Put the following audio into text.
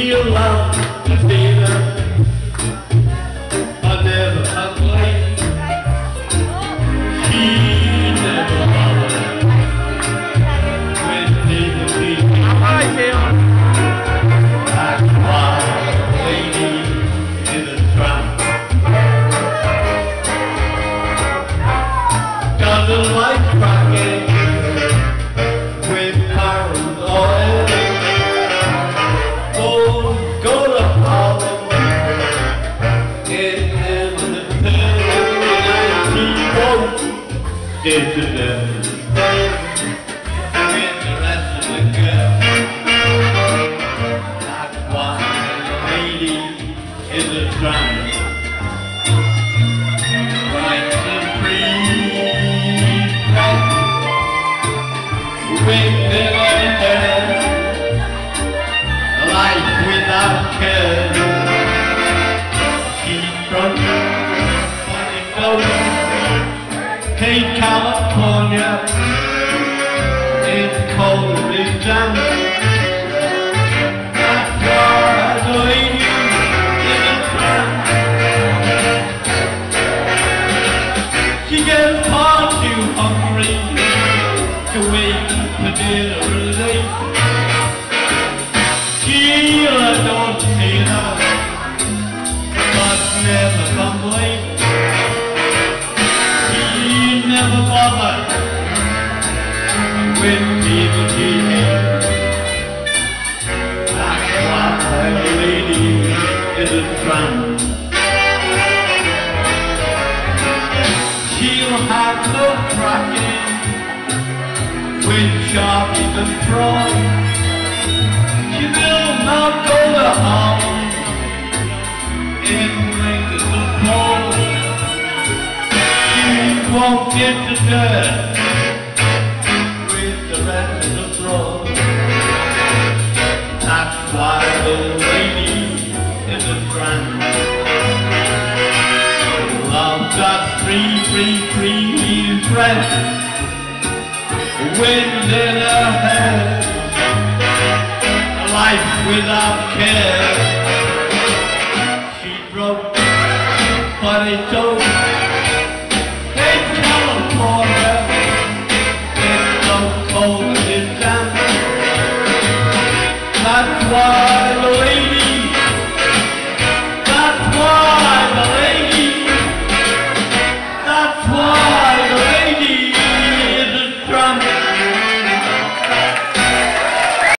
She'll love the fever, I never complain. She never bothered when people keep me. That's why the lady is a tramp. Doesn't like cracking with pound oil. Oh, go to Harlem in the early 19 did the devil with the rest of the girls. That's why the lady is a tramp. Like the free bread with their hair, life without care. She's from funny clothes. Hey, California, it's cold and damp. That's why the lady is a tramp. She gets far too hungry to wait for dinner late. She'll adore Taylor, but never come late. She never bothered with people she hates. That's why the lady is a tramp. She'll have no cracking with sharpies and prawns. She will not go to Harlem in blankets and clothes. She won't get the dirt with the rest of the floor. That's why the lady is a tramp. Love got free breath, wind in her hair, life without care.